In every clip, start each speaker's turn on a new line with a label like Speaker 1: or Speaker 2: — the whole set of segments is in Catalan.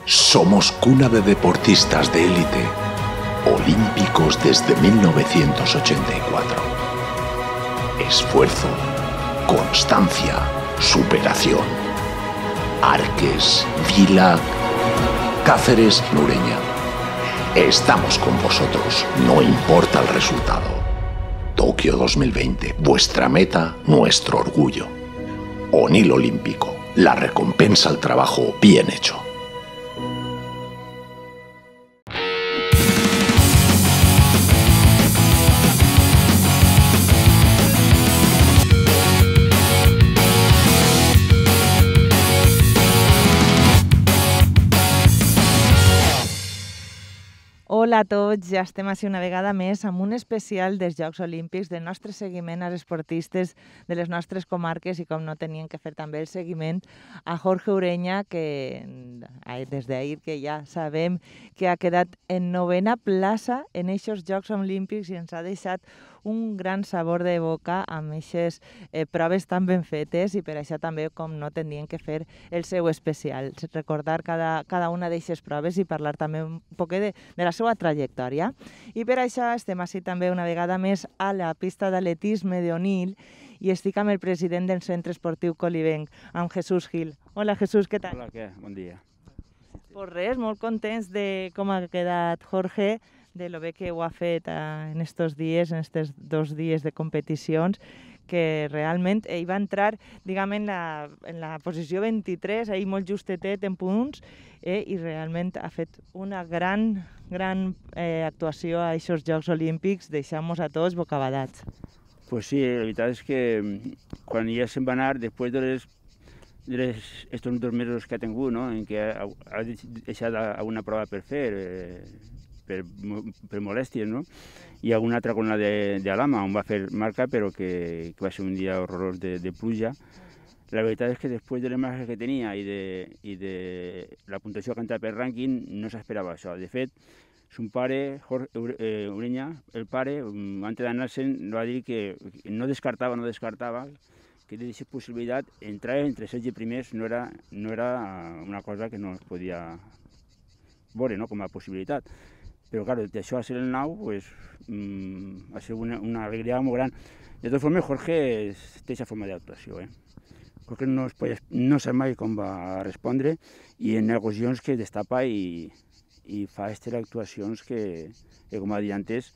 Speaker 1: Somos cuna de deportistas de élite, olímpicos desde 1984. Esfuerzo, constancia, superación. Arques, Vila, Cáceres, Nureña. Estamos con vosotros, no importa el resultado. Tokio 2020, vuestra meta, nuestro orgullo. Onil Olímpico, la recompensa al trabajo bien hecho.
Speaker 2: Hola a tots, ja estem així una vegada més amb un especial dels Jocs Olímpics, del nostre seguiment als esportistes de les nostres comarques i com no tenien que fer també el seguiment a Jorge Ureña, que des d'ahir que ja sabem que ha quedat en 9ª plaça en aquests Jocs Olímpics i ens ha deixat un gran sabor de boca amb aquestes proves tan ben fetes i per això també com no tenien que fer el seu especial, recordar cada una d'aquestes proves i parlar també un poc de la seva trajectòria. I per això estem així també una vegada més a la pista d'atletisme d'Onil i estic amb el president del Centre Esportiu Colibenc, amb Jesús Gil. Hola Jesús, què tal?
Speaker 3: Hola, què? Bon dia.
Speaker 2: Pues res, molt contents de com ha quedat Jorge, de lo bé que ho ha fet en estos dies, en estos 2 dies de competicions, que realment ell va entrar, diguem, en la posició 23, ahir molt justetet en punts, i realment ha fet una gran actuació a aquests Jocs Olímpics, deixant-nos a tots bocabadats.
Speaker 3: Pues sí, la veritat és que quan ja se'n va anar, després estos 2 mesos que ha tingut, no? En què ha deixat una prova per fer, per molèsties, no? I alguna altra con la d'Alhama, on va fer marca, però que va ser un dia horrorós de pluja. La veritat és que després de les marques que tenia i de la puntuació que ha entrat per rànquing, no s'esperava això. De fet, son pare, Ureña, el pare, antes d'anar-se'n, va dir que no descartava que d'aquesta possibilitat entrar entre 16 primers no era una cosa que no es podia veure, no?, com a possibilitat. Però, clar, d'això a ser el 9, pues, va ser una alegria molt gran. De totes formes, Jorge té aquesta forma d'actuació, Jorge no sap mai com va respondre i en ocasions que destapa i fa aquestes actuacions que, com ha dit antes,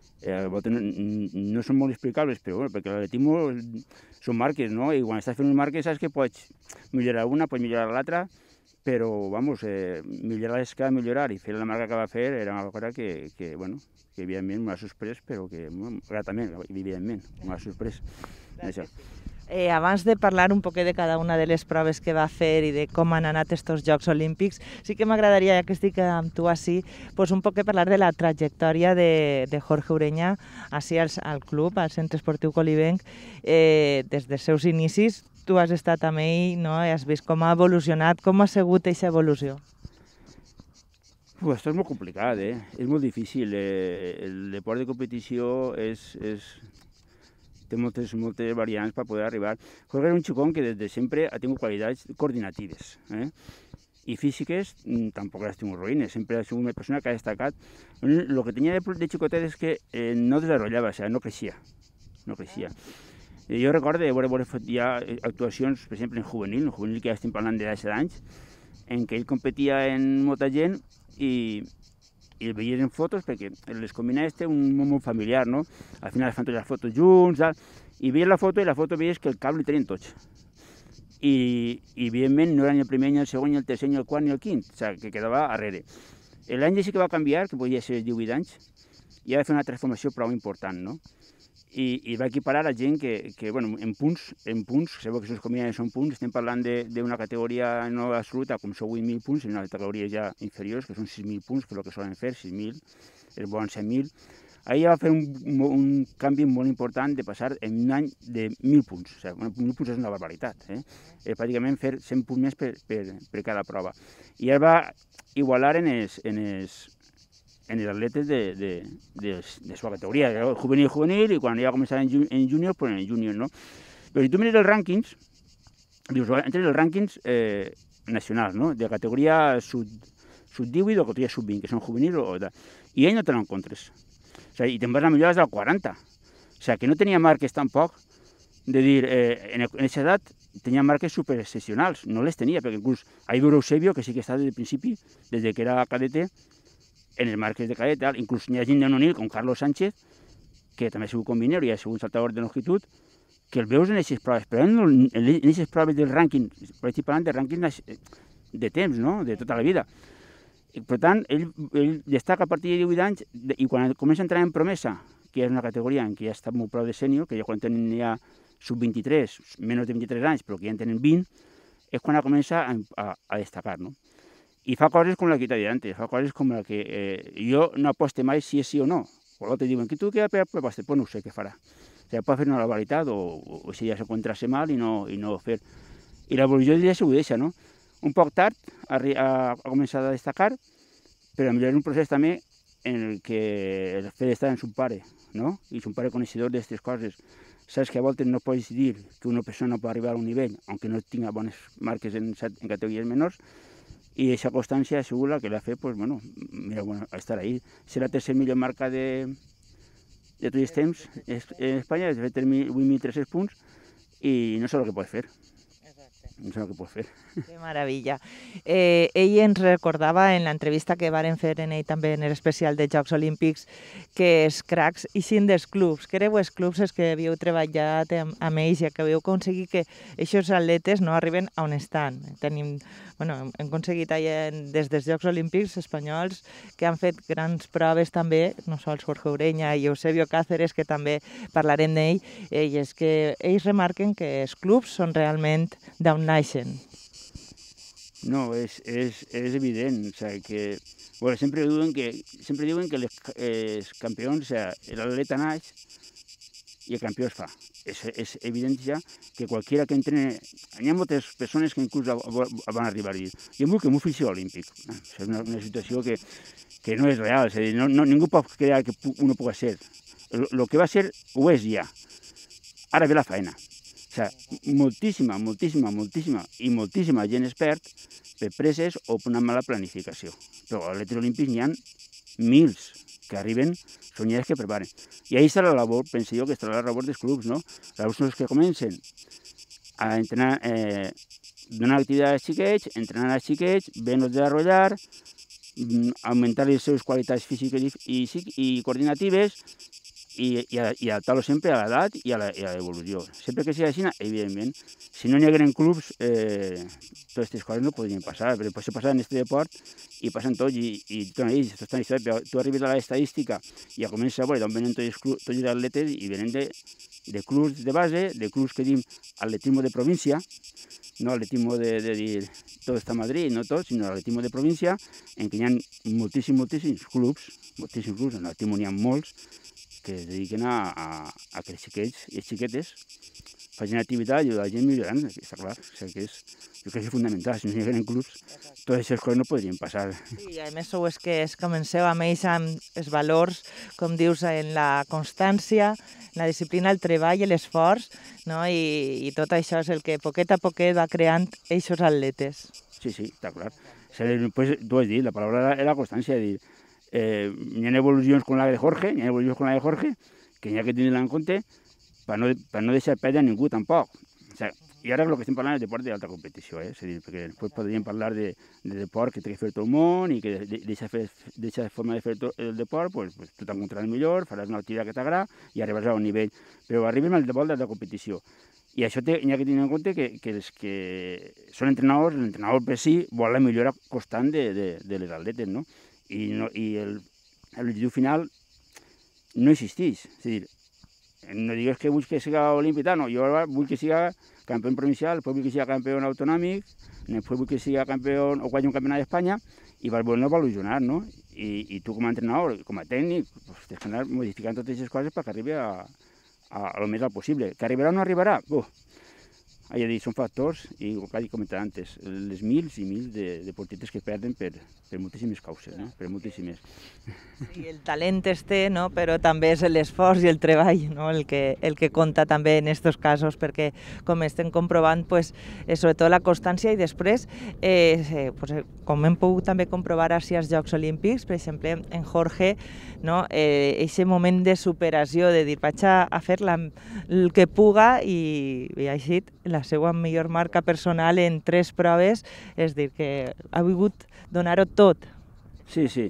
Speaker 3: no són molt explicables, però bueno, perquè l'atletisme són marques, no? I quan estàs fent unes marques saps que pots millorar una, pots millorar l'altra, però, vamos, millorar és que millorar i fer la marca que va fer era una cosa que evidentment m'ha sorprès, però que gratament, evidentment, m'ha sorprès.
Speaker 2: Abans de parlar un poquet de cada una de les proves que va fer i de com han anat estos Jocs Olímpics, sí que m'agradaria, ja que estic amb tu així, pues un poquet parlar de la trajectòria de Jorge Ureña així al club, al Centre Esportiu Colibenc, des dels seus inicis. Tu has estat amb ell, no? I has vist com ha evolucionat, com ha sigut aquesta evolució.
Speaker 3: Això és molt complicat, és molt difícil. El deport de competició té moltes variants per poder arribar. Jorge era un xicón que des de sempre ha tingut qualitats coordinatives i físiques tampoc les ha tingut ruïnes, sempre ha sigut una persona que ha destacat. El que tenia de xicotet és que no desenvolupava, o sigui, no creixia. Jo recordo de veure ja actuacions, per exemple, en juvenil que ja estem parlant de 10 anys, en què ell competia en molta gent i el veies en fotos perquè les combinava un món molt familiar, no? Al final es fan totes les fotos junts, i veies la foto i la foto veies que el cap li tenien tots. I evidentment no era ni el primer, ni el segon, ni el tercer, ni el quart, ni el quint, o sigui, que quedava darrere. L'any sí que va canviar, que podia ser 18 anys, i va fer una transformació prou important, no? I va equiparar a gent que en punts, sabeu que els combinats són punts, estem parlant d'una categoria no absoluta, com són 8.000 punts, i una categoria ja inferiors, que són 6.000 punts, que és el que solen fer, 6.000, es volen 100.000. Ahir va fer un canvi molt important de passar en un any de 1.000 punts. O sigui, 1.000 punts és una barbaritat. Pràcticament fer 100 punts més per cada prova. I ell va igualar en els atletes de la seva categoria, juvenil, i quan ja començava en júnior, pues en el júnior, no? Però si tu mires els rànquings, dius, entre els rànquings nacionals, no? De categoria sub-18 o que tu ja sub-20, que són juvenils o tal. I ell no te l'encontres. O sigui, i te'n vas a millorar des del 40. O sigui, que no tenia marques tampoc de dir, en aquesta edat tenia marques superexcepcionals, no les tenia, perquè inclús ahir veure Eusebio, que sí que està des del principi, des que era cadete, en les marques de cadet, inclús hi ha gent de Nonil, com Carlos Sánchez, que també ha sigut combinero i ha sigut saltador de longitud, que el veus en aquestes proves, però en aquestes proves del rànquing, però estic parlant de rànquing de temps, no?, de tota la vida. I, per tant, ell destaca a partir de 18 anys i quan comença a entrar en promesa, que és una categoria en què ja està molt prou de sènior, que ja quan tenen ja sub-23, menys de 23 anys, però que ja en tenen 20, és quan comença a destacar, no? I fa coses com la que t'he dit antes, fa coses com la que jo no aposte mai si és sí o no. O l'altre diuen, que tu què apostes? Pues no sé què farà. O sigui, pot fer una laboritat o si ja s'encontrarse mal i no fer. I l'evolució ja s'ho deixa, no? Un poc tard ha començat a destacar, però millor és un procés també en el que el fet d'estar en son pare, no? I son pare coneixedor d'aquestes coses. Saps que a voltes no pots dir que una persona pot arribar a un nivell, aunque no tinga bones marques en categories menors, i aquesta constància ha sigut la que l'ha fet, pues, bueno, mira, bueno, estar ahí. És la tercera millor marca de tots els temps en Espanya, ha fet 8.300 punts i no sé el que pot fer. No sé el que pot fer.
Speaker 2: Que meravella. Ell ens recordava en l'entrevista que varen fer en ell també en l'especial de Jocs Olímpics que els cracs ixin dels clubs, que éreu els clubs els que havíeu treballat amb ells i que havíeu aconseguit que aquests atletes no arriben a on estan. Hem aconseguit des dels Jocs Olímpics espanyols que han fet grans proves també, no sols Jorge Ureña i Eusebio Cáceres, que també parlarem d'ell, i és que ells remarquen que els clubs són realment d'on naixen.
Speaker 3: No, és evident, o sigui que, bueno, sempre diuen que els campions, o sigui, l'atleta naix i el campió es fa. És evident ja que qualsevol que entrene, hi ha moltes persones que inclús van arribar a dir, jo vull que m'ho faci olímpic. És una situació que no és real, és a dir, ningú pot crear que uno pugui ser. El que va ser ho és ja. Ara ve la feina. O sigui, moltíssima i moltíssima gent es perd per preses o per una mala planificació. Però a l'atletes olímpics n'hi ha mils que arriben soñades que preparen. I ahí està la labor, penso jo, que està la labor dels clubs, no? Els clubs que comencen a entrenar, donar activitat als xiquets, entrenar als xiquets, ven-los desenvolupar, augmentar les seves qualitats físiques i coordinatives i adaptar-los sempre a l'edat i a l'evolució. Sempre que sigui així, evidentment, si no n'hi hagueren clubs, totes aquestes coses no podrien passar, perquè pot passar en aquest deport i passen tots, i tu arribes a l'estadística i comences a veure d'on venen tots els atletes i venen de clubs de base, de clubs que diem atletismo de província, no atletismo de dir tot està a Madrid, no tot, sinó atletismo de província, en què hi ha moltíssims clubs, en l'atletismo n'hi ha molts, que es dediquen a que els xiquets i les xiquetes facin activitat i la gent millorant, està clar. O sigui que jo crec que és fundamental. Si no hi hagueren clubs, totes aquestes coses no podrien passar.
Speaker 2: Sí, i a més sou és que comenceu amb ells amb els valors, com dius, en la constància, la disciplina, el treball i l'esforç, no? I tot això és el que poquet a poquet va creant aquests atletes.
Speaker 3: Sí, està clar. Pues, tu has dit, la paraula era la constància, dir, hi ha evolucions com la de Jorge, que hi ha que tenir-la en compte per no deixar perdre a ningú tampoc. O sigui, i ara el que estem parlant és deport d'alta competició, és a dir, perquè després podríem parlar de deport que té que fer tot el món i que d'aquesta forma de fer el deport, pues, tu t'encontraràs millor, faràs una activitat que t'agrada i arribaràs a un nivell. Però arribem al deport d'alta competició. I això hi ha que tenir en compte que els que són entrenadors, l'entrenador per si vol la millora constant de les atletes, no? I l'objectiu final no existeix. És a dir, no digues que vull que sigui olímpic, no, jo vull que sigui campió provincial, després vull que sigui campió autonòmic, després vull que sigui campió o guanyi un campionat d'Espanya i per voler evolucionar, no? I tu com a entrenador, com a tècnic, tens que anar modificant totes aquestes coses perquè arribi a lo més al possible. Que arribarà o no arribarà? és a dir, són factors, i el que he comentat antes, les mils i mils de deportistes que perden per moltíssimes causes, no? Per moltíssimes.
Speaker 2: Sí, el talent es té, no? Però també és l'esforç i el treball, no? el que compta també en aquests casos, perquè com estem comprovant, pues, sobretot la constància i després, pues, com hem pogut també comprovar així als Jocs Olímpics, per exemple, en Jorge, no? Aquest moment de superació, de dir vaig a fer el que puga i així la seva millor marca personal en 3 proves, és dir, que ha volgut donar-ho tot.
Speaker 3: Sí, sí.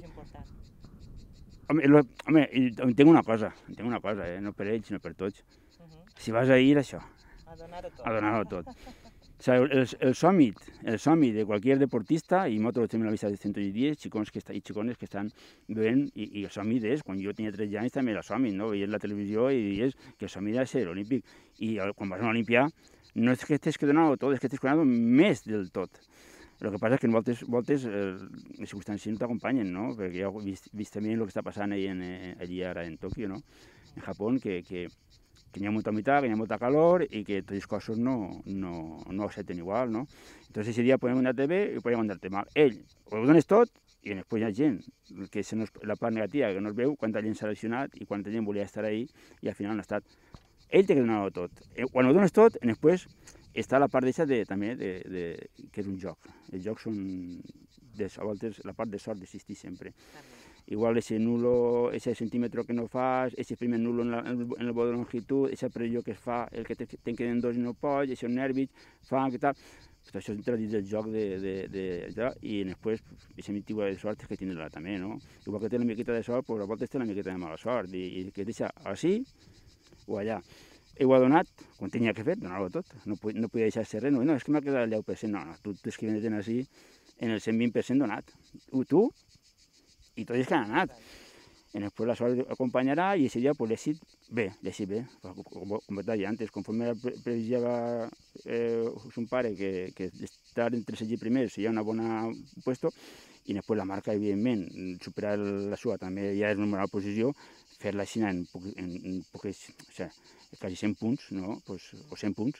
Speaker 3: Home, entenc una cosa, no per ells, sinó per tots. Si vas a ir, això, a donar-ho tot. O sigui, el somni de qualsevol deportista, i nosaltres tenim la vista de 110 xicons i xicones que estan veient, i el somni és, quan jo tenia 13 anys també era somni, no? Veies la televisió i dius que el somni ha de ser olímpic. I quan vas a l'Olimpia, no és que tens que donar-ho tot, és que tens que donar-ho més del tot. El que passa és que en voltes les circumstàncies no t'acompanyen, no? Perquè ja he vist també el que està passant allí ara en Tòquio, no? En Japó, que hi ha molta humitat, que hi ha molta calor i que tots els cossos no accepten igual, no? Entonces ese día podem andar-te bé i podem andar-te mal. Ell ho dones tot i després hi ha gent, que és la part negativa, que no es veu quanta gent s'ha lesionat i quanta gent volia estar ahí i al final no ha estat. Ell té que donar-ho tot. Quan ho dones tot, després està la part d'aquesta també que és un joc. Els jocs són, a voltes, la part de sort d'existir sempre. Igual ese nulo, ese centímetro que no fas, ese primer nulo en el vol de longitud, esa pressió que es fa, el que te'n queden dos i no pots, esos nervis, fan que tal. Tot això entra dins del joc i després aquesta tipus de sort que tindrà també, no? Igual que té una miqueta de sort, pues a voltes té una miqueta de mala sort i que deixa així o allà. Ho ha donat, quan tenia que fer, donar-ho tot. No podia deixar-se res, no, és que m'ha quedat el 10%, no, tu tens que vindre així en el 120% donat. Tu i tots els que han anat. I després la sort acompanyarà i aquest dia l'èxit bé, com et deia antes, conforme previsiava son pare que estar entre els 6 primers hi ha una bona puesto i després la marca, evidentment, superar la sua també ja és una bona posició, fer-la així en poques, o sigui, quasi 100 punts, no? O 100 punts,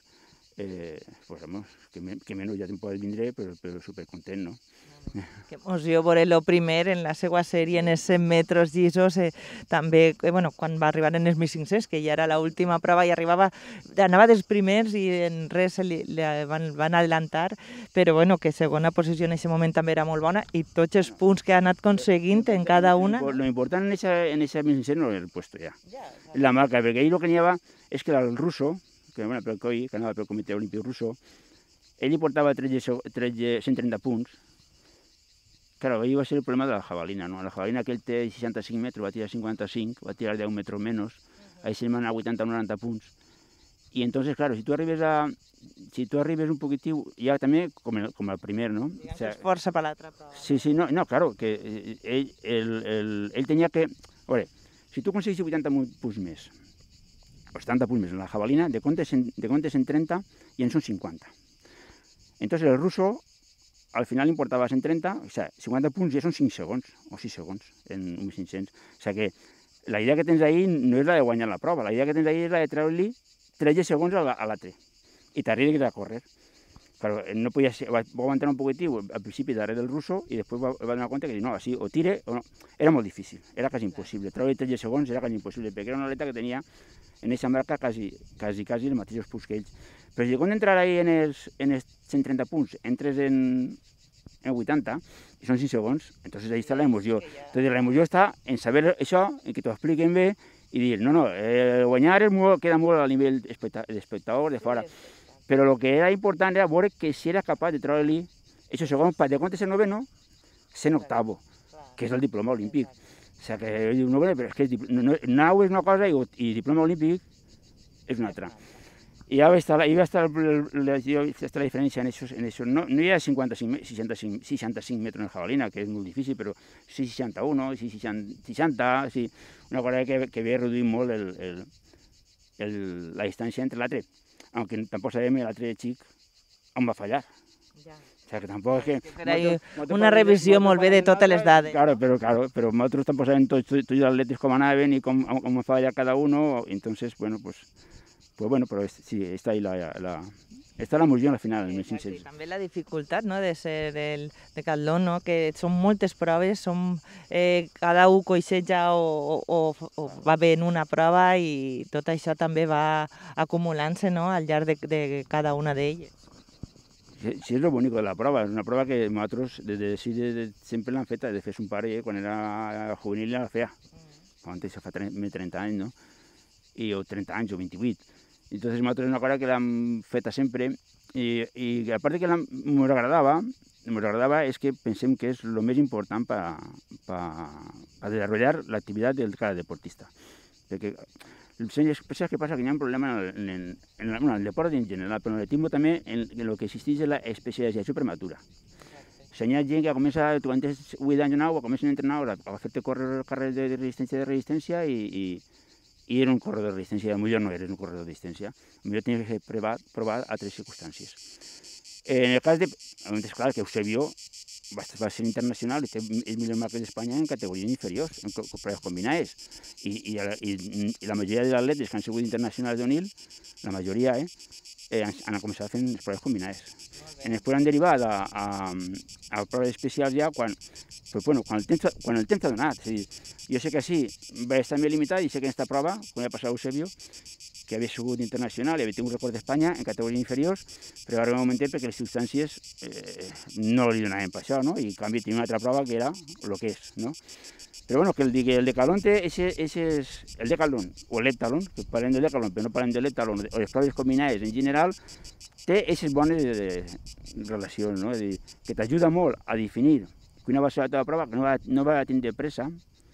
Speaker 3: que menys ja te'n pots vindre, però supercontent, no?
Speaker 2: Que emoció veure el primer en la seva sèrie en els 100 metres llisos, també quan va arribar en els 1.500, que ja era l'última prova i anava dels primers i en res van adelantar, però que segona posició en aquest moment també era molt bona i tots els punts que ha anat aconseguint en cada una.
Speaker 3: Lo important en ese 1.500 no era el puesto ja, la marca, perquè ell el que anava és que el russo, que anava pel comitè olímpic russo, ell hi portava 130 punts. Claro, ahí va a ser el problema de la jabalina, ¿no? La jabalina que él té 65 metres, va a tirar 55, va a tirar 10 metros menos, ahí se van a 80 o 90 punts. Y entonces, claro, si tú arribes un poquitiu, ya también como el primer, ¿no?
Speaker 2: O sea, esforça per l'altra prova.
Speaker 3: Sí, no, claro, que él tenía que... Oye, si tú conseguís 80 punts més, o 70 punts més en la jabalina, de comptes en 30 y en son 50. Entonces el ruso al final importava 130, o sigui, 50 punts ja són 5 segons, o 6 segons, en 1.500. O sigui que la idea que tens ahí no és la de guanyar la prova, la idea que tens ahí és la de treure-li 13 segons a l'altre, i t'arriba a córrer. Però no podia ser, va aguantar un poquitiu al principi darrere del russo, i després va donar compte que no, així, o tire o no. Era molt difícil, era quasi impossible. Treure 13 segons era quasi impossible, perquè era una atleta que tenia en aquesta marca quasi els mateixos punts que ells. Però si quan entrar ahí en els 130 punts, entres en 80, i són 5 segons, entonces ahí està la emoció. Entonces la emoció està en saber això, en que t'ho expliquen bé, i dir, no, guanyar queda molt a nivell d'espectador, de fora. Però el que era important era veure que si era capaç de treure-li aquests segons, de comptes el noveno, sent octavo, que és el diploma olímpic. O sigui que diu, no, però és que nau és una cosa i diploma olímpic és una altra. I ja va estar la diferència en això. No hi ha 65 metres en jabalina, que és molt difícil, però sí 61, sí 60, sí, una cosa que ve reduint molt la distància entre l'altre, aunque tampoc sabem l'altre xic on va fallar. O sigui que tampoc és que...
Speaker 2: Una revisió molt bé de totes les dades.
Speaker 3: Claro, però nosaltres tampoc sabem tots els atletes com anaven i com va fallar cada uno, entonces, bueno, pues bueno, pero sí, está ahí la Està l'emoció al final, el 1500.
Speaker 2: I també la dificultat, no?, de ser el decatlon, no?, que són moltes proves, cada un coixeja o va bé en una prova i tot això també va acumulant-se, no?, al llarg de cada una d'elles.
Speaker 3: Sí, és el bonic de la prova. És una prova que nosaltres des de sempre l'hem feta. De fet, son pare, quan era juvenil, la feia. Quan això fa més de 30 anys, no? O 30 anys, o 28. Entonces, nosaltres és una cosa que l'hem feta sempre. I a part de que ens agradava és que pensem que és el més important per desenvolupar l'activitat de cada deportista. Perquè penses que passa que hi ha un problema en el deport en general, però en l'atletisme també en el que existeix és l'especialització prematura. Si hi ha gent que comença, tu tens 8 anys o 9, comencen a entrenar a fer-te córrer carrers de resistència i era un corredor de resistència, potser no eres un corredor de resistència, potser tenies que provar altres circumstàncies. En el cas de, és clar que Eusebio va ser internacional i té el millor marc d'Espanya en categories inferiors, en proves combinades. I la majoria dels atletes que han sigut internacionals d'Onil, la majoria, han començat fent les proves combinades. Després han derivat a proves especials ja quan el temps ha donat. Jo sé que sí, va estar més limitat i sé que en aquesta prova, com va passar a Eusebio, que havia sigut internacional i havia tingut un record d'Espanya en categories inferiors, però ara un momentet perquè les circumstàncies no li donaven per això, no? I en canvi tenim una altra prova que era el que és, no? Però bueno, que el decatlon té el decatlon, o l'heptatlon, que parlem del decatlon, però no parlem de l'heptatlon, o les proves combinades en general, té aquestes bones relacions, no? És a dir, que t'ajuda molt a definir quina va ser la teva prova, que no va tindre pressa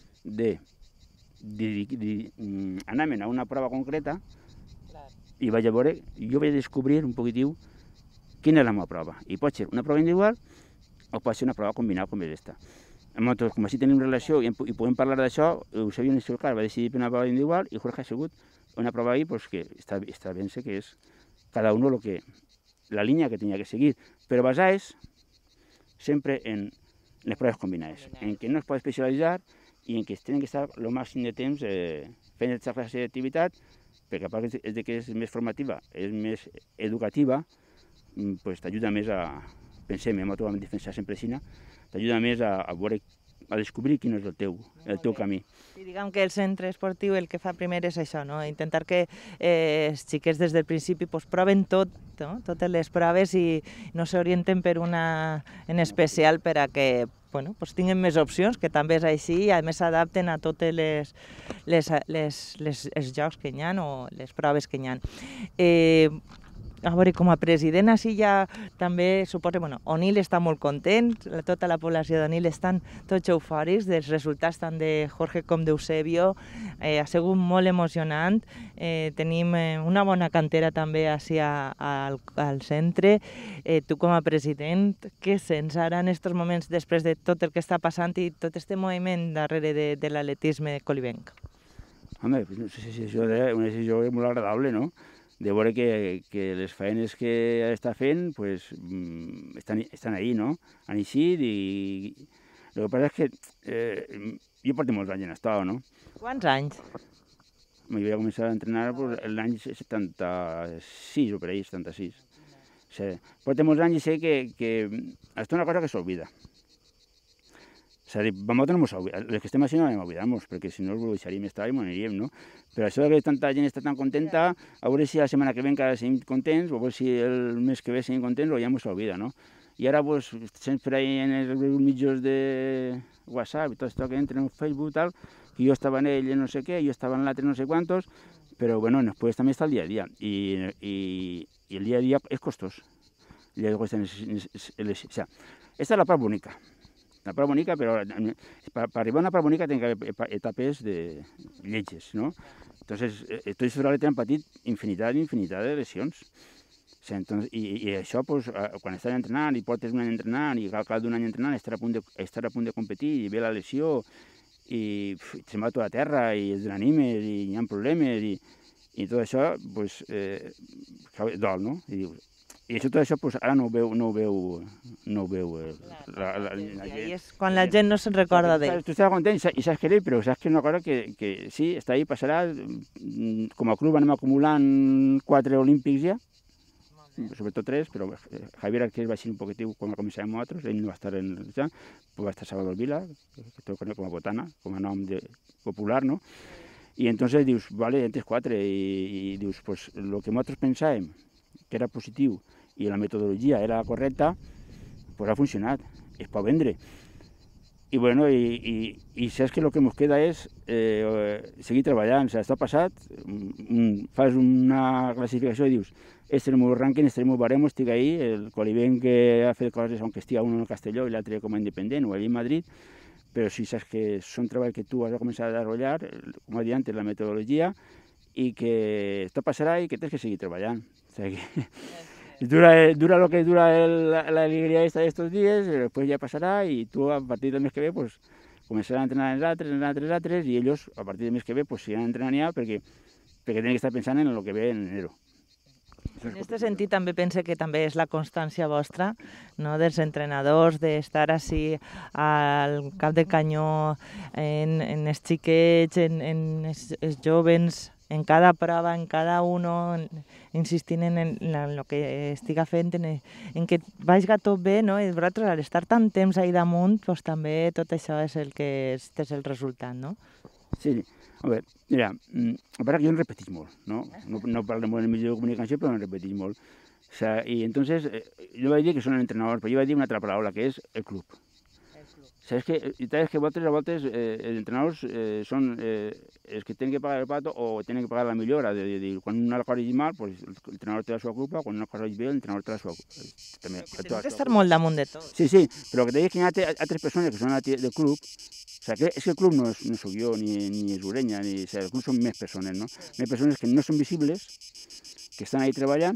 Speaker 3: d'anar a una prova concreta i vaig a veure, jo vaig descobrir un poquitiu quina és la meva prova. I pot ser una prova individual o pot ser una prova combinada com és aquesta. Nosaltres, com així tenim relació i podem parlar d'això, Eusebio en el seu cas va decidir per una prova individual i Jorge ha sigut una prova ahí que està ben sé que és cada uno la línia que tenia que seguir, però basades sempre en les proves combinades, en que no es pot especialitzar i en què es tenen que estar el màxim de temps fent aquesta classe d'activitat, perquè a part de que és més formativa, és més educativa, t'ajuda més pensem, nosaltres vam defensar sempre així, t'ajuda més a descobrir quin és el teu camí.
Speaker 2: I diguem que el centre esportiu el que fa primer és això, no? Intentar que els xiquets des del principi proven totes les proves i no s'orienten per una en especial per a que tinguin més opcions, que també és així, i a més s'adapten a tots els jocs que hi ha o les proves que hi ha. A veure, com a president, així ja també suposo, Onil està molt content, tota la població d'Onil estan tots eufòrics dels resultats tant de Jorge com d'Eusebio, ha sigut molt emocionant, tenim una bona cantera també així al centre. Tu com a president, què sents ara en aquests moments després de tot el que està passant i tot aquest moviment darrere de l'atletisme colibenc?
Speaker 3: Home, no sé si això és una decisió molt agradable, no? De veure que les feines que està fent estan ahí, no? Han eixit i... El que passa és que jo porto molts anys en això, no?
Speaker 2: Quants anys?
Speaker 3: Jo vaig començar a entrenar l'any 76 o per ahí, 76. Porto molts anys i sé que això és una cosa que s'oblida. És a dir, nosaltres no ens oblidem, els que estem així no hem oblidat-nos, perquè si no ho deixaríem estar i m'aniríem, no? Però això que tanta gent està tan contenta, a veure si la setmana que ve encara seguim contents, o a veure si el mes que ve seguim contents, o ja ens oblida, no? I ara, sempre en els mitjans de WhatsApp i tot això que entren en Facebook i tal, que jo estava en ell no sé què, jo estava en l'altre no sé quantos, però, bueno, després també està el dia a dia, i el dia a dia és costós. Esta és la part bonica. La prova bonica, però per arribar a una prova bonica té que haver etapes lletges, no? Entonces, tots els atletes han patit infinitat de lesions. I això, quan estan entrenant i portes un any entrenant i cal d'un any entrenant estar a punt de competir i ve la lesió i se'n va tot a terra i es desanimes i hi ha problemes i tot això, dol, no? I tot això ara no ho veu la gent.
Speaker 2: I és quan la gent no se'n recorda d'ell.
Speaker 3: Tu estàs content i saps que ell, però saps que és una cosa que sí, està ahí, passarà. Com a club anem acumulant 4 olímpics ja. sobretot tres, però Javier Arqués va ser un poquitiu quan començàvem nosaltres, ell no va estar en el Jan, pues va estar Salvador Vila, que tot com a botana, com a nom popular, no? I entonces dius, vale, entre quatre, i dius, pues lo que nosaltres pensàvem que era positiu i la metodologia era correcta, pues ha funcionat, es pot vendre. I bueno, i saps que el que ens queda és seguir treballant. O sigui, està passat, fas una classificació i dius, este és el meu rànquing, este és el meu baremo, estic ahí, el Colibén que ha fet coses, aunque estigui un en Castelló i l'altre com a independent o allà a Madrid, però si saps que són treball que tu has de començar a desenvolupar, com he dit antes, la metodologia, i que esto passarà i que tens que seguir treballant. O sigui que dura lo que dura la alegría esta de estos días, después ya pasará y tú a partir del mes que ve pues comenzarás a entrenar en altres y ellos a partir del mes que ve pues seguirán entrenant ja perquè tenen que estar pensant en lo que ve en enero.
Speaker 2: En aquest sentit també pense que també és la constància vostra, no, dels entrenadors, d'estar així al cap del canyó, en els xiquets, en els joves, en cada prova, en cada uno, insistint en el que estiga fent, en que vagi tot bé, no? I vosaltres, al estar tant temps ahí damunt, doncs també tot això és el que és el resultat, no?
Speaker 3: Sí, a veure, mira, a part que jo en repetís molt, no? No parlo molt en el mitjà de comunicació, però en repetís molt. O sea, y entonces, yo vaig dir que són entrenadors, però jo vaig dir una altra paraula, que és el club. Sabes que vosaltres a voltes els entrenadors són els que tenen que pagar el pato o tenen que pagar la millora. Quan una cosa és mal, pues, l'entrenador té la seva culpa, quan una cosa és bé, l'entrenador té la seva culpa.
Speaker 2: Tens que estar molt damunt de tot.
Speaker 3: Sí, però que t'he dit que hi ha altres persones que són del club. O sigui, és que el club no soc jo, ni és Ureña, el club són més persones, no? Més persones que no són visibles, que estan ahí treballant,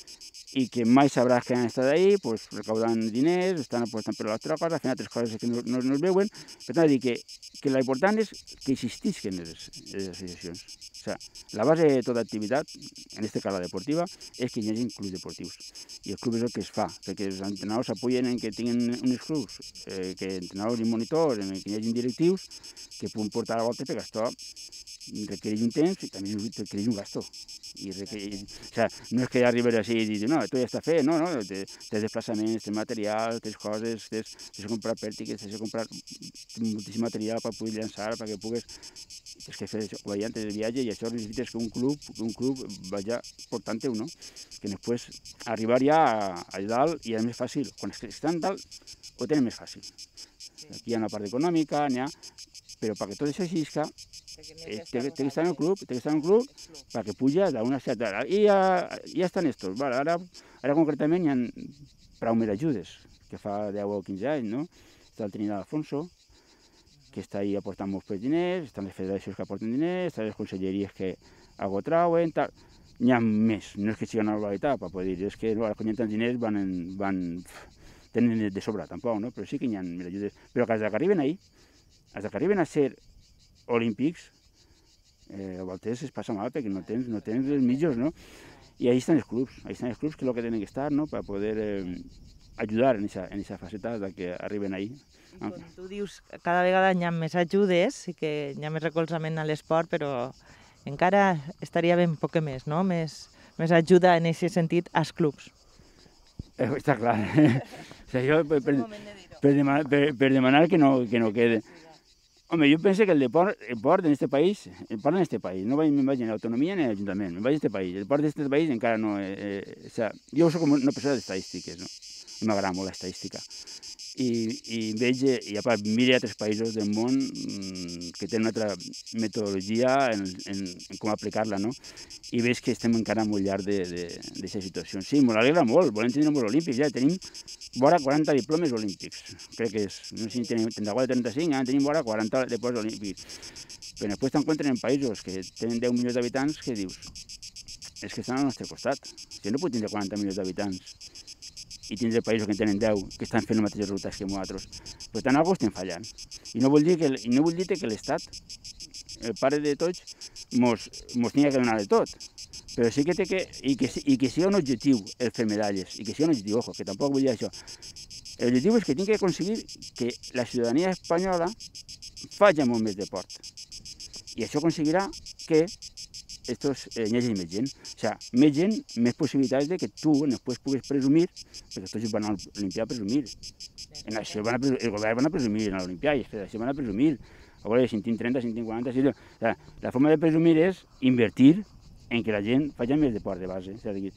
Speaker 3: i que mai sabràs que han estat ahí, pues, recaudant diners, estan apostant per l'altra cosa, fent altres coses que no es veuen. Per tant, dir que l'important és que existisquen les associacions. O sigui, la base de tota activitat, en aquest cas la deportiva, és que hi hagi clubs deportius. I el club és el que es fa, perquè els entrenadors s'apoyen en que tinguin uns clubs, que entrenadors i monitors, en que hi hagi directius, que puguin portar a la volta, perquè això requereix un temps i també requereix un gasto. O sigui, no és que arribes així i dius, no, tu ja està fet, no, tens desplaçaments, tens material, tens coses, tens de comprar pèrtiques, tens de comprar moltíssim material per poder llançar, perquè puguis, tens que fer variantes de viatge i això necessites que un club vagi portant-ho, no? Que després arribar ja a dalt i és més fàcil. Quan estan dalt ho tenen més fàcil. Aquí hi ha una part econòmica, però perquè tot això existisca, té que estar en el club perquè puja d'una certa... I ja estan estos. Ara concretament hi ha prou més ajudes, que fa 10 o 15 anys, no? Està el Trinidad Alfonso, que està ahí aportant molts diners, estan les federacions que aporten diners, estan les conselleries que algo trauen, tal. N'hi ha més, no és que sigui una barbaritat, per poder dir, és que quan hi ha tants diners tenen de sobrar, tampoc, no? Però sí que hi ha més ajudes. Però que els que arriben a ser olímpics, a voltes es passa mal perquè no tens els mitjors, no? I ahí estan els clubs, que és el que tenen que estar, no? Per poder ajudar en aquesta faceta que arriben ahí.
Speaker 2: Com tu dius, cada vegada hi ha més ajudes i que hi ha més recolzament a l'esport, però encara estaria ben poc més, no? Més ajuda en aquest sentit als clubs.
Speaker 3: Està clar. Per demanar que no quede. Home, jo penso que el deport en este país, no me'n vaig ni a l'autonomia ni a l'Ajuntament, me'n vaig a este país. El deport d'este país encara no... Jo soc una persona d'estadístiques, no? M'agrada molt l'estadística. I veig, i a part, miro altres països del món que tenen una altra metodologia en com aplicar-la, no? I veig que estem encara molt llarg d'aquesta situació. Sí, m'alegra molt, volem tenir molts olímpics, ja tenim vora 40 diplomes olímpics. Crec que és, no sé si tenim 34 o 35, ja tenim vora 40 diplomes olímpics. Però després t'encontres en països que tenen 10 milions d'habitants que dius, és que estan al nostre costat. Si no puc tindre 40 milions d'habitants i tindre països que en tenen 10, que estan fent els mateixos resultats que nosaltres. Per tant, alguna cosa estem fallant. I no vull dir que l'Estat, el pare de tots, mos tingui que donar de tot. Però sí que té que sigui un objectiu el fer medalles, i que sigui un objectiu, ojo, que tampoc vull dir això. L'objectiu és que tingui que aconseguir que la ciutadania espanyola faci molt més deport. I això aconseguirà que n'hi hagi més gent. O sigui, més gent, més possibilitats de que tu després puguis presumir, perquè tots van a l'Olimpià a presumir. En això el govern van a presumir, en l'Olimpià, i la federació van a presumir. A veure, si en tinc 30, si en tinc 40, si... O sigui, la forma de presumir és invertir en que la gent faci més deport de base. És a dir,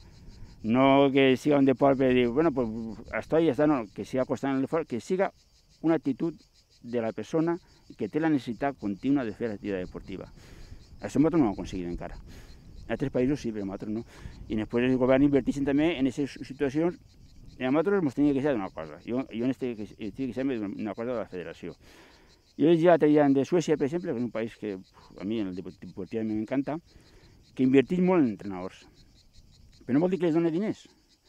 Speaker 3: no que siga un deport per dir, bueno, pues esto y está, no, que siga constant l'esforç, que siga una actitud de la persona que té la necessitat contínua de fer l'activitat deportiva. Això nosaltres no ho hem aconseguit encara. En altres països sí, però nosaltres no. I després el govern inverteix també en aquestes situacions. I a nosaltres ens tenia que queixar d'una cosa. Jo estic queixant d'una cosa de la federació. Jo ja l'altre de Suècia, per exemple, que és un país que a mi en el deportiu m'encanta, que inverteix molt en entrenadors. Però no vol dir que els doni diners.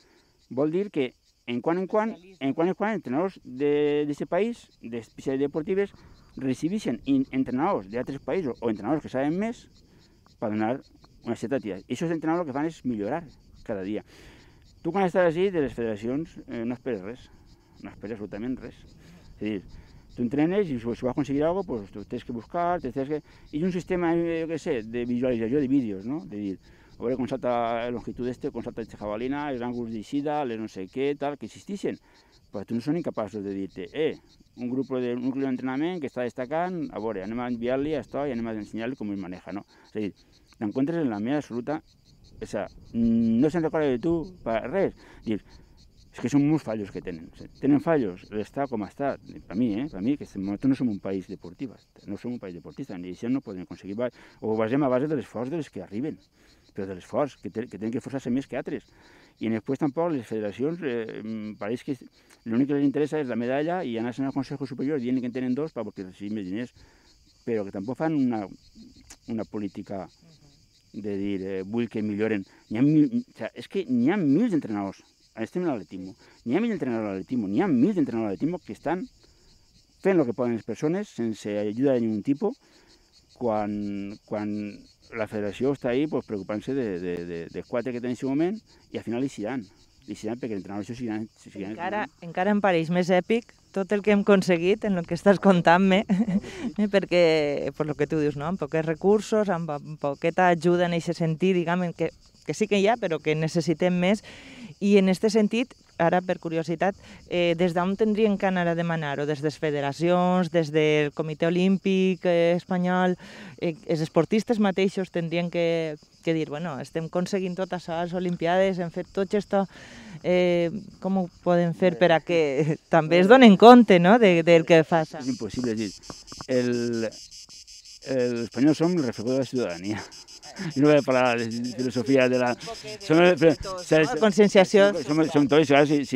Speaker 3: Vol dir que en quan entrenadors d'aquest país, d'especialitats deportives, recibeixen entrenadors d'altres països o entrenadors que saben més per donar una certa activitat. I aquests entrenadors el que fan és millorar cada dia. Tu quan estàs així, de les federacions, no esperes res, no esperes absolutament res. És a dir, tu entrenes i si vas aconseguir alguna cosa, pues, tu tens que buscar, i un sistema, jo què sé, de visualització de vídeos, no? De dir, a veure com salta la longitud com salta aquesta jabalina, els ángulos d'eixida, les no sé què, tal, que existeixen. Però tu no són incapaços de dir-te, un grup d'entrenament que està destacant, a veure, anem a enviar-li a això i anem a ensenyar-li com es maneja, no? És a dir, t'encontres en la meva absoluta, o sigui, no se'n recorda de tu per res. Dius, és que són molts fallos que tenen. Tenen fallos, l'està com està, per mi, que nosaltres no som un país deportiu, no som un país deportista, ni això no podem aconseguir, o ho basem a base de l'esforç de les que arriben, però de l'esforç, que tenen que esforçar-se més que altres. I després tampoc les federacions, pareix que l'únic que les interessa és la medalla i anar-se'n al Consejo Superior dient que en tenen dos perquè recibin més diners, però que tampoc fan una política de dir, vull que milloren. És que n'hi ha mils d'entrenadors, estem a l'atletisme, n'hi ha mils d'entrenadors a l'atletisme, n'hi ha mils d'entrenadors a l'atletisme que estan fent el que poden les persones sense ajuda de ningun tipus, quan la federació està ahí preocupant-se de quatre que tenen en aquest moment i al final hi seran perquè els entrenadors seguiran...
Speaker 2: Encara em pareix més èpic tot el que hem aconseguit en el que estàs contant-me, perquè, per el que tu dius, no? Amb pocs recursos, amb poqueta ajuda en aquest sentit, diguem, que sí que hi ha, però que necessitem més. I en aquest sentit, ara per curiositat, des d'on tindrien que anar a demanar-ho? Des de les federacions, des del Comitè Olímpic Espanyol, els esportistes mateixos tindrien que dir, bueno, estem aconseguint tot això a les Olimpiades, hem fet tot això, com ho podem fer per a que també es donen compte, no?, del que fa.
Speaker 3: És impossible, és dir, els espanyols som el reflejo de la ciutadania. I no voy a parlar de filosofia de la...
Speaker 2: Conscienciació.
Speaker 3: Som tots,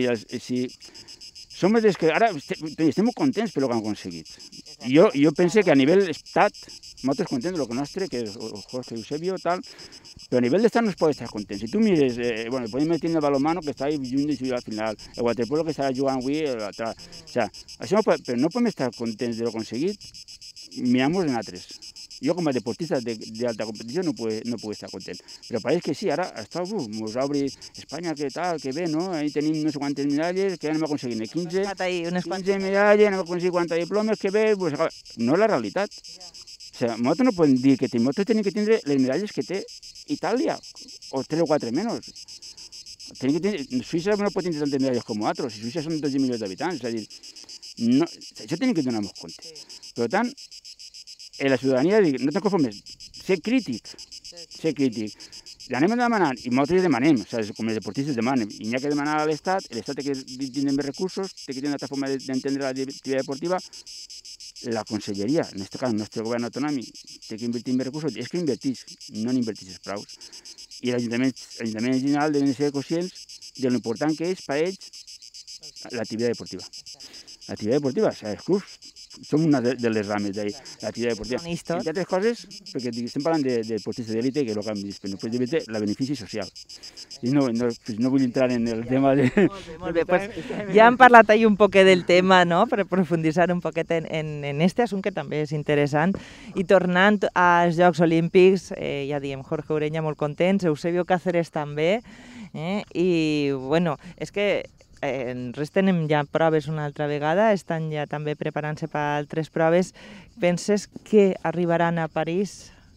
Speaker 3: som els que ara estem molt contents per el que hem aconseguit. Jo penso que a nivell estat, nosaltres contents del que nostre, que és Jorge Eusebio, tal, però a nivell d'estat no es pot estar contents. Si tu mires, bueno, podem tenir el balonmano que està lluny de jugar al final, el waterpolo que estarà jugant avui, això però no podem estar contents de lo aconseguit, mirant-nos en altres. Jo com a deportista d'alta competició no puc estar content, però pareix que sí, ara ens obri Espanya, que tal, que bé, no? Ahí tenim no sé quantes medalles, que anem aconseguint 15 medalles, anem aconseguint 40 diplomes, que bé, no és la realitat. O sigui, nosaltres no podem dir que nosaltres tenim que tindre les medalles que té Itàlia, o 3 o 4 menys. Suïssa no pot tindre tantes medalles com nosaltres, i Suïssa són 12 milions d'habitants, és a dir, això tenim que donar-nos compte. Per tant, la ciutadania, no te'n conformes, ser crític. L'anem demanant, i nosaltres demanem, com els deportistes demanem, i n'hi ha que demanar a l'Estat, l'Estat té que tindre més recursos, té que tenir una altra forma d'entendre l'activitat deportiva, la conselleria, en aquest cas el nostre govern autonòmic, té que invertir més recursos, és que invertís, no n'invertís prou. I l'Ajuntament en general deuen ser conscients de l'important que és per ells l'activitat deportiva. L'activitat deportiva, els clubs, som una de les rames de l'activitat deportiva. Entre altres coses, perquè estem parlant de deportistes d'élite, que és el que hem dit, però després de el benefici social. I no vull entrar en el tema de...
Speaker 2: Molt bé, ja hem parlat ahir un poquet del tema, no?, per aprofunditzar un poquet en aquest assumpte, que també és interessant. I tornant als Jocs Olímpics, ja diem, Jorge Ureña molt contents, Eusebio Cáceres també, i, bueno, és que res tenem ja proves una altra vegada, estan ja també preparant-se per altres proves. Penses que arribaran a París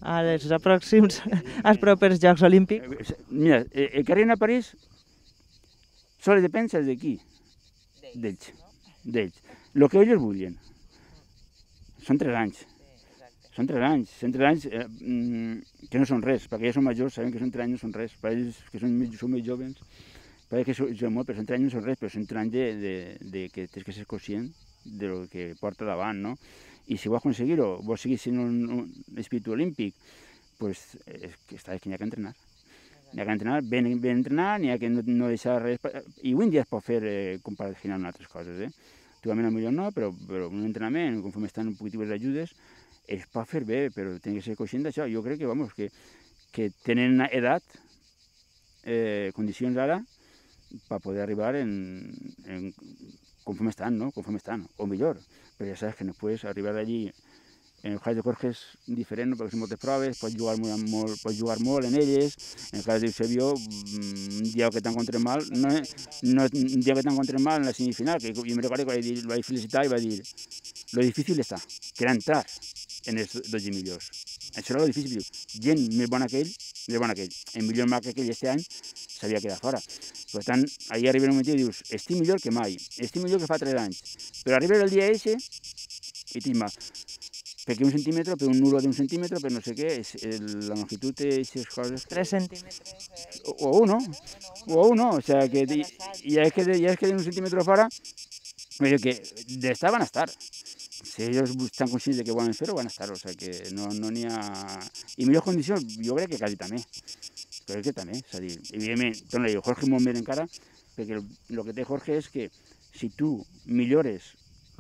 Speaker 2: als propers Jocs Olímpics?
Speaker 3: Mira, el que arriben a París solo depèn d'aquí, d'ells. El que ells vulguin. Són 3 anys. Són 3 anys que no són res, perquè ja són majors, sabem que són 3 anys no són res. Per ells, que són més joves, parece que són molt, però són 3 anys no són res, però són 3 anys de que tens que ser conscient del que porta davant, no? I si vols aconseguir-ho, vols seguir sent un espíritu olímpic, doncs n'hi ha que entrenar. N'hi ha que entrenar, ben entrenar, n'hi ha que no deixar res... I avui en dia es pot fer compaginar amb altres coses, Actualment potser no, però un entrenament, conforme estan un poquitiu les ajudes, es pot fer bé, però tenen que ser conscient d'això. Jo crec que tenen edat, condicions ara, per poder arribar conforme estan, no? Conforme estan, o millor. Però ja saps que no pots arribar d'allí. En el cas de Jorge és diferent, no? Perquè són moltes proves, pots jugar molt en elles. En el cas d'Eusebio, un dia que t'encontres mal, un dia que t'encontres mal en la semifinal, que jo me recordo que el vaig felicitar i va dir lo difícil està, que era entrar en els 12 millors. Això era lo difícil, diu, gent més bona que ell, en millor marca que ell este any, s'havia quedat fora. Per tant, ahir arriba un moment i dius, estic millor que mai, estic millor que fa 3 anys, però arriba el dia eixe i tinc mal. Perquè un centímetre, per un nulo d'un centímetre, per no sé què, la longitud té aquestes coses...
Speaker 2: 3 centímetres...
Speaker 3: O uno, o sea, que ya es que de un centímetro fora, però que d'estar van a estar. Si ells estan conscients de que volen fer-ho, van a estar, o sea, que no n'hi ha... I millors condicions, jo crec que quasi també. Crec que també, és a dir, evidentment, torno a dir, Jorge molt més encara, perquè el que té Jorge és que si tu millores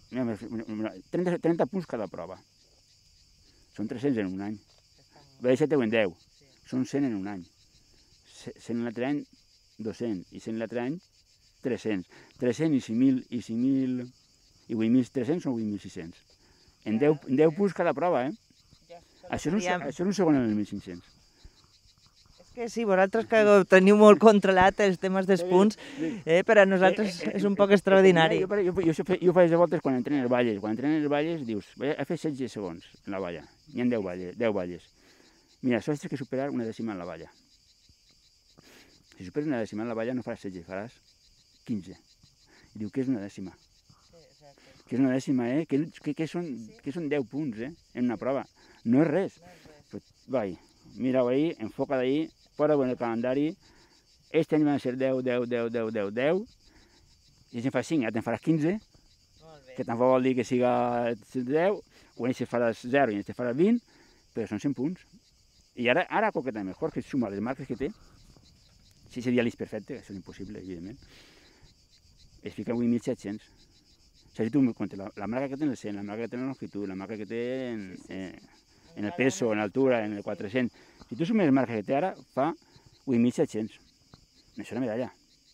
Speaker 3: 30 punts cada prova, són 300 en un any. Va deixar en 10, són 100 en un any. 100 l'altre any, 200, i 100 l'altre any, 300. 300 i 5.000, i 8.300 són 8.600. En 10 punts cada prova, Això és un segon en el 1.500.
Speaker 2: Que sí, vosaltres que teniu molt controlat els temes dels punts, per a nosaltres és un poc extraordinari.
Speaker 3: Jo faig de voltes quan entreno els valles. Quan entreno els valles dius, he fet 16 segons en la valla, n'hi ha 10 valles. Mira, això és que superar una dècima en la valla. Si superes una dècima en la valla no faràs 16, faràs 15. I diu, què és una dècima? Què és una dècima, que són 10 punts, en una prova. No és res. Vai, mira-ho ahí, enfoca d'ahí, posa-ho en el calendari, este any van ser 10, i si en fas 5 ja te'n faràs 15, que tampoc vol dir que siga 10, o en si faràs 0 i en si faràs 20, però són 100 punts. I ara concretament, Jorge suma les marques que té, si seria l'eix perfecte, això és impossible, evidentment, es fica 8.700. O sigui, tu comptes la marca que té en el 100, la marca que té en la longitud, la marca que té en el peso, en l'altura, en el 400. Si tu sumes les marques que té ara, fa 8.700. Això és una medalla.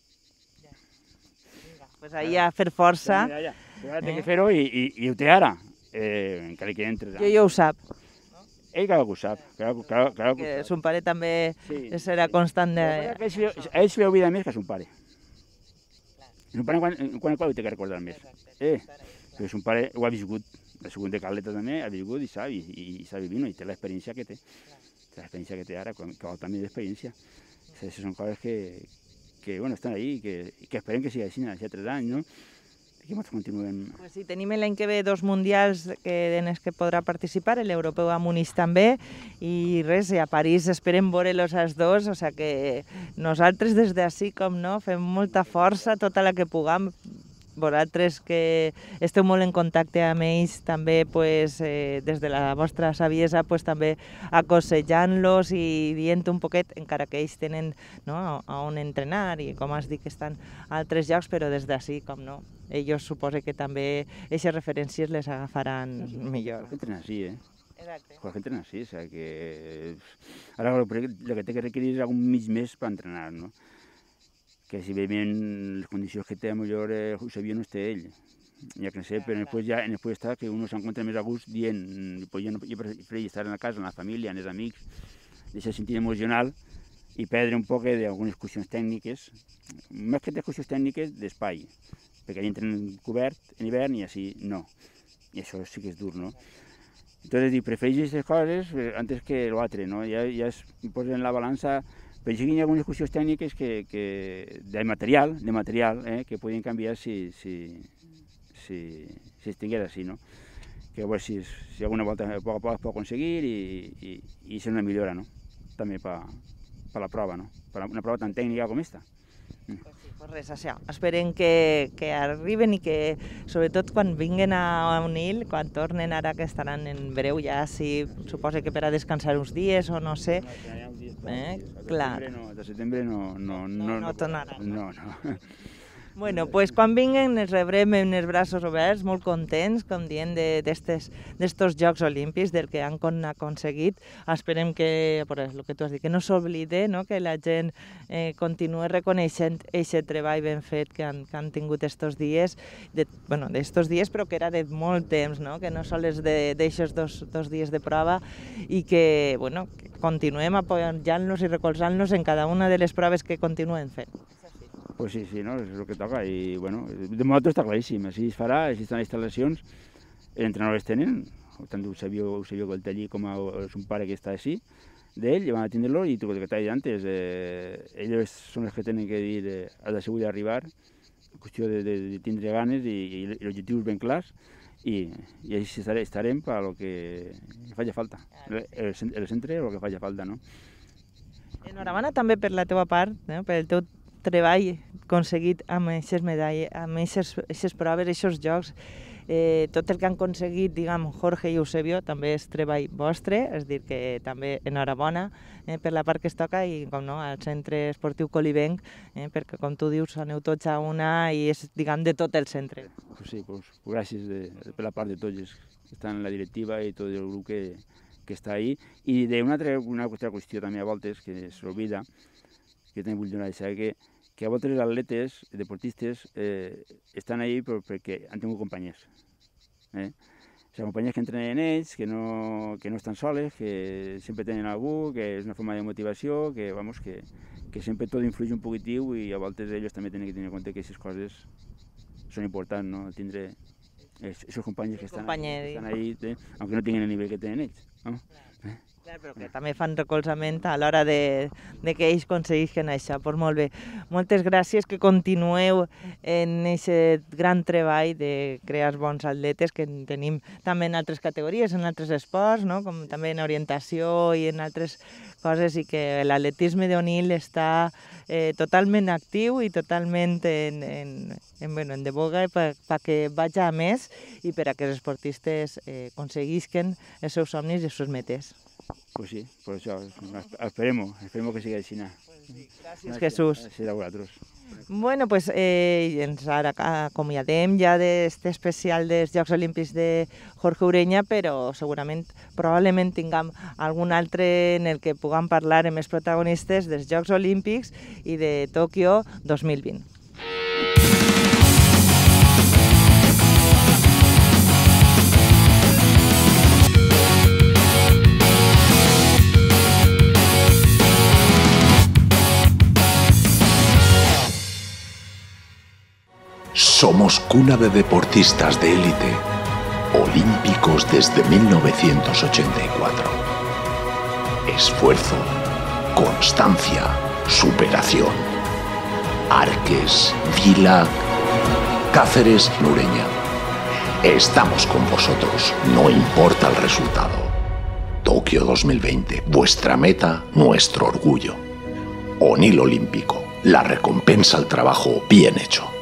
Speaker 2: Pues ahí a fer força.
Speaker 3: Ara té que fer-ho i ho té ara. Encara que entre...
Speaker 2: Jo ho sap.
Speaker 3: Ell clar que ho sap.
Speaker 2: Que son pare també serà constant de...
Speaker 3: A ell se li oblida més que a son pare. Son pare quan ho té que recordar més. Però son pare ho ha viscut. El segon de Caleta també ha viscut i s'ha vivit i té l'experiència que té. L'experiència que té ara, que vol també d'experiència. Són coses que estan ahí i que esperem que sigui així a 3 anys, no? I que ens continuem...
Speaker 2: Pues sí, tenim l'any que ve 2 mundials en els que podrà participar, l'europeu a Múnich també, i res, a París esperem veure-los els dos, o sigui que nosaltres des d'ací, com no, fem molta força, tota la que puguem. Vosaltres que esteu molt en contacte amb ells també des de la vostra saviesa també aconsejant-los i dient un poquet, encara que ells tenen on entrenar i com has dit que estan a altres llocs, però des d'ací, com no, ells suposo que també aquestes referències les agafaran millor.
Speaker 3: Jorge entrena així,
Speaker 2: Exacte.
Speaker 3: Jorge entrena així, o sigui que... Ara el que té que requerir és algun mig mes per entrenar, no? Que si veiem les condicions que té, potser Eusebio no té ell, ja que no sé, però després està que uno s'encontra més a gust dient, jo prefereixo estar en la casa, en la família, amb els amics, deixar sentir emocional i perdre un poc d'algunes qüestions tècniques, més que de qüestions tècniques d'espai, perquè allà entren cobert en hivern i així no, i això sí que és dur, no? Entonces, prefereixo aquestes coses antes que l'altre, no? Ja es posen en la balança. Penso que hi ha algunes qüestions tècniques de material, que podien canviar si es tingués així, no? Que a veure si alguna volta a poc a poc es pot aconseguir i ser una millora, no? També per la prova, no? Per una prova tan tècnica com esta.
Speaker 2: Pues res, això. Esperem que arriben i que, sobretot quan vinguen a Onil, quan tornen ara que estaran en breu ja, si suposa que per a descansar uns dies o no sé. Clar.
Speaker 3: De setembre no
Speaker 2: tornaran.
Speaker 3: No.
Speaker 2: Bueno, pues quan vinguen els rebrem amb els braços oberts, molt contents, com dient, d'estos Jocs Olímpics, del que han aconseguit. Esperem que, el que tu has dit, que no s'oblide, no? Que la gent continuï reconeixent aquest treball ben fet que han tingut estos dies, d'estos dies, però que era de molt temps, no? Que no sols d'aixos dos dies de prova i que, que continuem apoyant-los i recolzant-los en cada una de les proves que continuen fent.
Speaker 3: Pues sí, no? És el que toca i, de moment està claríssim, així es farà, així estan les instal·lacions, els entrenadors tenen, tant Eusebio Coltelli com son pare que està així, d'ell, van a tindre-lo i el que t'he dit antes, ells són els que tenen que dir a la segura arribar, qüestió de tindre ganes i objectius ben clars, i així estarem per lo que faci falta, el centre o el que faci falta, no?
Speaker 2: Enhorabona també per la teva part, per el teu treball aconseguit amb aquestes medalles, amb aquestes proves, aquests jocs, tot el que han aconseguit, diguem, Jorge i Eusebio, també és treball vostre, és dir, que també enhorabona per la part que es toca i, com no, al Centre Esportiu Colibenc, perquè, com tu dius, aneu tots a una i és, diguem, de tot el centre.
Speaker 3: Sí, gràcies per la part de tots que estan en la directiva i tot el grup que està ahí. I d'una altra qüestió també a voltes que s'oblida, que també vull donar a saber que a voltes els atletes, deportistes, estan ahí perquè han tingut companyies. Companyies que entrenen ells, que no estan soles, que sempre tenen algú, que és una forma de motivació, que sempre tot influeix un poquitiu i a voltes ells també tenen que tenir en compte que aquestes coses són importants, no? Tindre aquests companys que estan ahí, aunque no tinguin el nivell que tenen ells.
Speaker 2: Clar, però que també fan recolzament a l'hora de que ells aconsegueixin això. Pues molt bé. Moltes gràcies, que continueu en aquest gran treball de crear bons atletes que tenim també en altres categories, en altres esports, no? Com també en orientació i en altres coses, i que l'atletisme d'Onil està totalment actiu i totalment en de boga perquè vagi a més i per a que els esportistes aconseguisquen els seus somnis i les seves metes.
Speaker 3: Pues sí, per això, esperem que sigui així.
Speaker 2: Gràcies, Jesús.
Speaker 3: Gràcies a vosaltres.
Speaker 2: Bueno, pues ens ara acomiadem ja d'aquest especial dels Jocs Olímpics de Jorge Ureña, però segurament, probablement tinguem algun altre en el que puguem parlar amb els protagonistes dels Jocs Olímpics i de Tòquio 2020.
Speaker 1: Somos cuna de deportistas de élite, olímpicos desde 1984. Esfuerzo, constancia, superación. Arques, Vila, Cáceres, Nureña. Estamos con vosotros, no importa el resultado. Tokio 2020, vuestra meta, nuestro orgullo. Onil Olímpico, la recompensa al trabajo bien hecho.